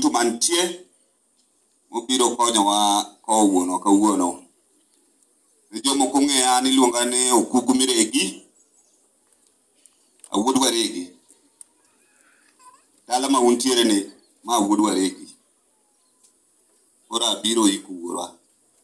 duto mantie mobiro konyowa kawuono kawuono. Jomoko ng'eya ni iluonga ni Okuku Miregi, Awuod Waregi. Dala ma untiere ni ma Awuod Waregi. Koro abiro ikuora.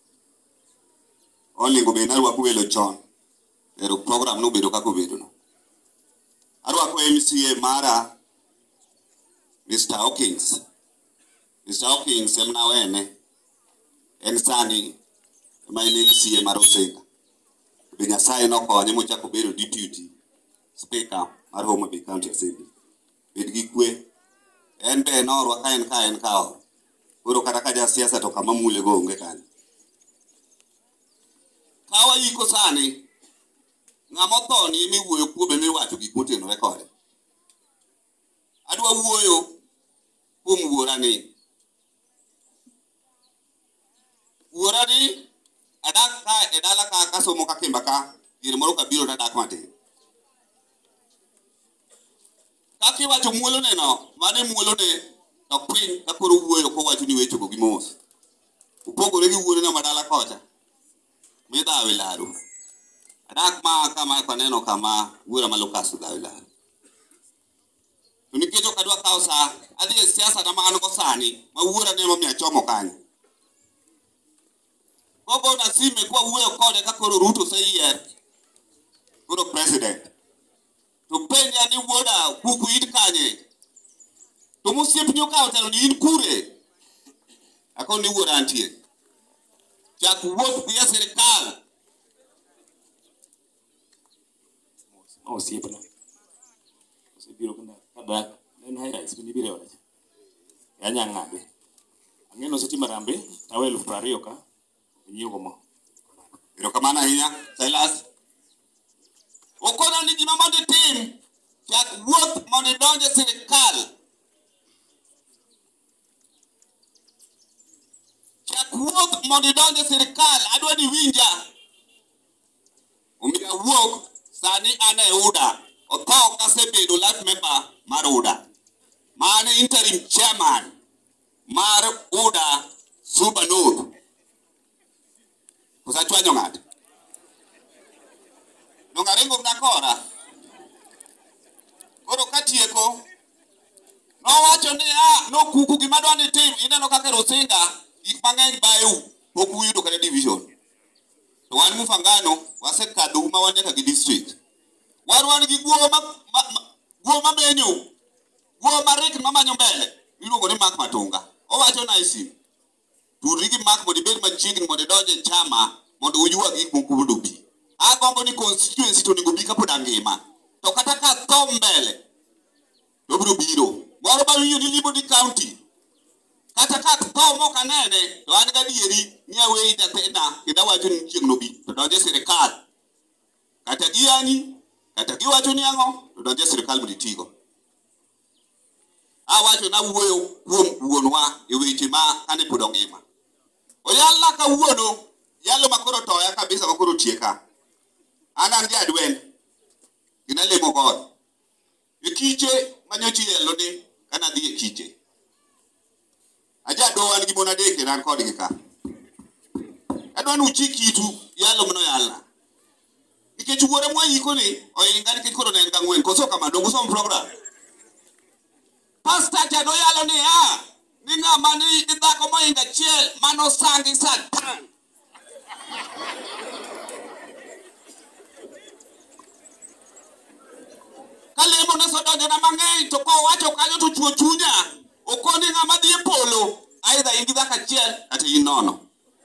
Olingo be narwako welo chon. Ero program no bedo kako bedo no. Arwako MCA mara Mr. Hawkins. Mr. Hawkins emna wene. En sani ma ile MCA mar Osenga. Be Nyasaye nokonye mochako bedo deputy speaker mar Homa Bay County Assembly. Bed gi kwe. En be norwa ka en ka. Koro kata ka ja siasa to kama mule go onge kanyo. Kawa iko sani ng'ama thoni mi wuoyo kuome mi wacho gik motenore kode. Adwa wuoyo kuom wuora ni. Wuora ni adak ka e dala ka somo ka Kimba ka diere moro kabiro nadak matin. Kaki wacho muolo ne no, mane muolo ne to piny ka koro wuoyo ko wacho ni wecho go gi mos. Upogore gi wuoro na madala kocha. Mi dhawe laro. Adak ma kama kaneno kama wuora malokasu dhawe laro. To nikech kadwa kawo sa adhi e siasa na mano ko sani ma wuora ne momiya chomo kanyo. Kogo na sime kwa wuoyo kode ka koro Ruto seyier. Koro president. To penja ni wuoda kuku it kanye. To musiep nyoka otelo ni in kure. Ako ni wuoda antie. Jak wuoth dhi e sirkal. Osiepna. Osebiro kadak en high rise piny biro odacha. Yanya ng'abe. Ang'eno setima rambe tawe 20,000 ka. Nyiego mo. Biro kamana ahinya. Silas. Okono ni gima mondo tim. Jak wuoth mondo donje sirkal. Jak wuoth mondo donje sirkal. Adwa ni winja. Omiya wuok sani ane UDA. Otho kasebedo life member mar UDA. Mane interim chairman mar UDA Suba North. Kusachwanyo ng'ato. Nongarengo mnakora. Koro katieko. Nowacho ni no kuku gima dwa ni tim ineno kaka Rosinga gik mang'eny baeu pok uyudo kata division. To wan Mufangano wasekadho uma wanyaka gi district. Warwan gi guo ma menyo. Guo marik mamanyo mbele. Iluongo ni Mark Matunga. Owacho na isi. Turigi Mark mondo ibed machiegni mondo donje chama mondo uyua gik mokudo bi. Agombo ni constituency to nigo bi kapod angima. To kata ka tho mbele. Dobro biro. Moro ba wiyo ni Libody County. Kata ka tho moka nene to an gadieri ni aweyi tatena kenda wacho ni chiegno bi to donje sirkal. Kata giani kata giwacho ni ang'o to donje sirkal mondo itigo. Awacho na wuoyo kuom wuonwa e weche ma kane pod ongima. Oyalla ka wuono yalo makoro toya kabisa makoro tieka. An gi adwen. Gina lemo god. E kiche manyochi yelo ni kana dhi e kiche. Aja do an gi mona deke nan kod gi ka. Adwan uchi kitu yalo mno yalla. Nikech wuore mwa yiko ni oinga nikech koro nen ga ng'wen koso kama dongo som program. Pastor jado yalo ni ni ng'ama ni idhako moinga chiel mano sangi satan. Kalemo na sodonjo na mang'eny to ko wacho kanyo to chuo chunya. Okoni ng'ama dhi e polo. Aidha in gi dhaka chiel kata in nono.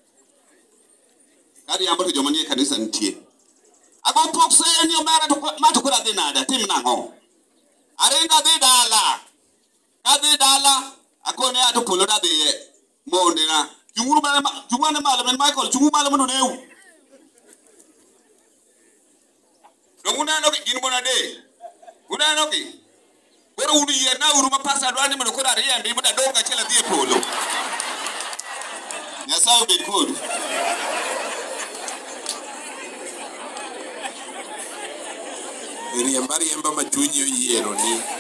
Kadi ambo to joma nie kanisa nitie. Ago pok se ni omera to mato kura dhi nada tim nang'o. Aringa dhi dala. Kadhi dala akone ato polo da dhi monde na. Chungwane malo men Michael chungu malo mondo neu. Uneno ki gin bona de. Uneno ki. Koro unu yie na uru mapasa dwani mondo koro ariembi mondo adonga chela dhi e polo. Nyasaye obed kodu. Riemba ma chunyi oyiero ni